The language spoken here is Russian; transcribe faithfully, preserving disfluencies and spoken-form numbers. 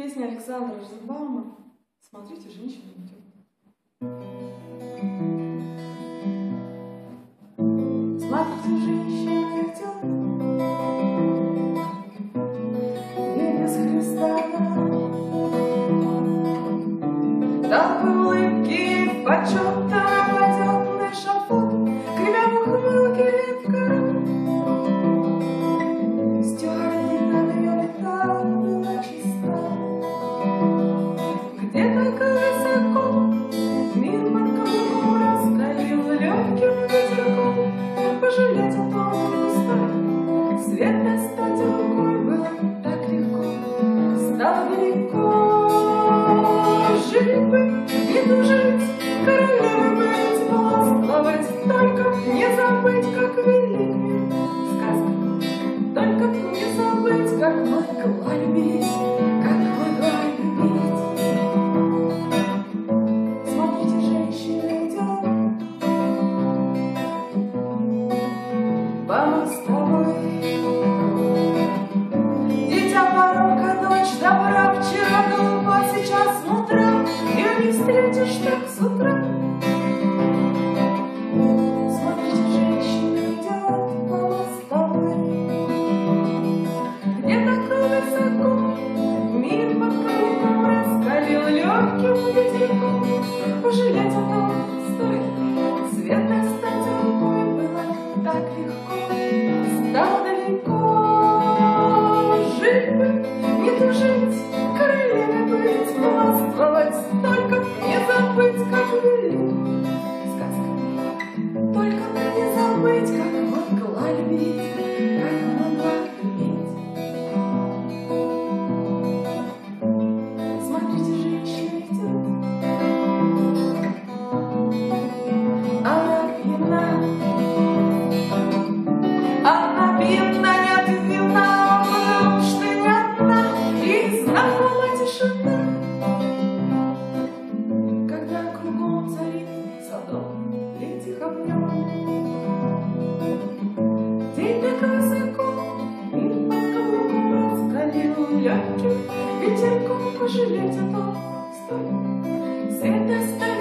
Песня Александра Розенбаума «Смотрите, женщина идет». Смотрите, женщина идет, не без Христа. Толпы улыбки, почет-то падет на эшафот, кривя в ухмылке редко. Стюардина ее лета была чиста. Где только высоко мир под каблуком раскалил легким ветерком. Пожалеть о том не устал, свет достать рукой было так легко. Стало велико, жить бы, не тужить, королевой быть, властвовать, только не забыть, как велик мир. Сказка, только не забыть, как могла любить, как могла любить. Смотрите, женщина идет по мостовой. Дитя порока, дочь добра, вчера глупа, сейчас мудра, ее не встретишь так с утра. Смотрите, женщина идет по мостовой. Где такой высоко мир под каблуком раскалил легким ветерком. Пожалеть о том стоит, свет достать рукой было так легко. Стал далеко, жить бы, не тужить, королевой быть, властвовать, только не забыть, как велик. Сказка, только не забыть, как могла любить, как могла любить. Смотрите, женщина идет, она пьяна, она пьяна, нет вина, потому что не одна, и знакома тишина. Когда кругом царит садом этих огнем, день так высоко, мир под каблуком раскалил легким ветерком. Пожалеть о том стоит, свет достать